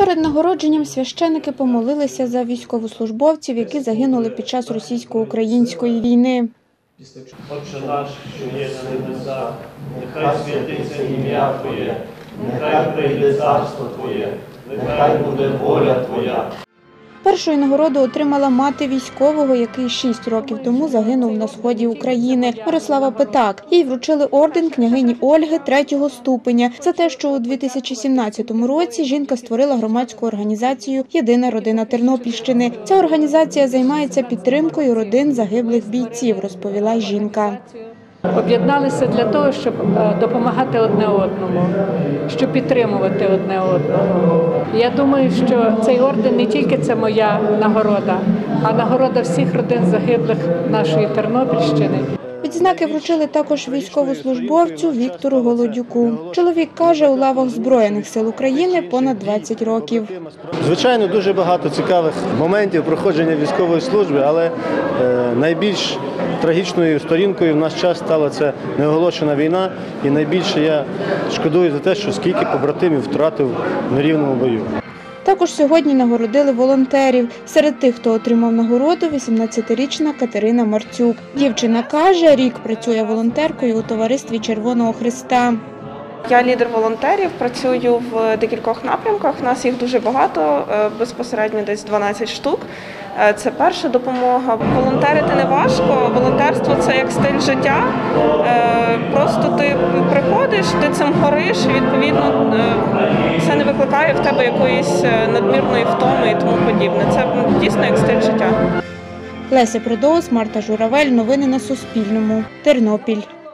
Перед нагородженням священики помолилися за військовослужбовців, які загинули під час російсько-української війни. Отче наш, що є на небесах, нехай святиться ім'я Твоє, нехай прийде царство Твоє, нехай буде воля Твоя. Першою нагороду отримала мати військового, який 6 років тому загинув на сході України, Мирослава Питак. Їй вручили орден княгині Ольги 3-го ступеня за те, що у 2017 році жінка створила громадську організацію «Єдина родина Тернопільщини». Ця організація займається підтримкою родин загиблих бійців, розповіла жінка. Об'єдналися для того, щоб допомагати одне одному, щоб підтримувати одне одного. Я думаю, що цей орден не тільки це моя нагорода, а нагорода всіх родин загиблих нашої Тернопільщини. Відзнаки вручили також військовослужбовцю Віктору Голодюку. Чоловік каже, у лавах Збройних сил України понад 20 років. Звичайно, дуже багато цікавих моментів проходження військової служби, але найбільш трагічною сторінкою в наш час стала це неоголошена війна. І найбільше я шкодую за те, що скільки побратимів втратив в нерівному бою. Також сьогодні нагородили волонтерів. Серед тих, хто отримав нагороду, 18-річна Катерина Марцюк. Дівчина каже, рік працює волонтеркою у товаристві Червоного Хреста. Я лідер волонтерів, працюю в декількох напрямках, у нас їх дуже багато, безпосередньо десь 12 штук. Це перша допомога. Волонтерити не важко, волонтерство – це як стиль життя. Просто ти приходиш, ти цим гориш, і відповідно це не викликає в тебе якоїсь надмірної втоми і тому подібне. Це дійсно як стиль життя. Леся Продоус, Марта Журавель. Новини на Суспільному. Тернопіль.